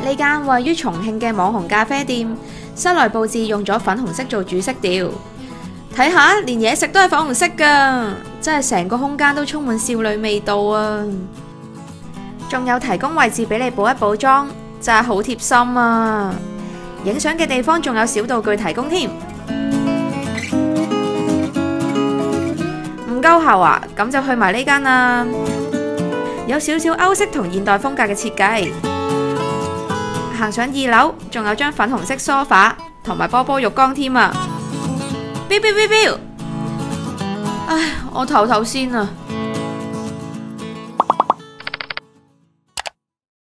呢間位於重慶嘅網紅咖啡店，室內佈置用咗粉紅色做主色調，睇下連嘢食都係粉紅色噶，真係成個空間都充滿少女味道啊！仲有提供位置俾你補一補妝，真係好貼心啊！影相嘅地方仲有小道具提供添。唔夠喉啊，咁就去埋呢間啦。有少少歐式同現代風格嘅設計。行上2樓，仲有張粉紅色梳化同埋波波浴缸添啊！飆飆飆飆！唉，我唞唞先啊。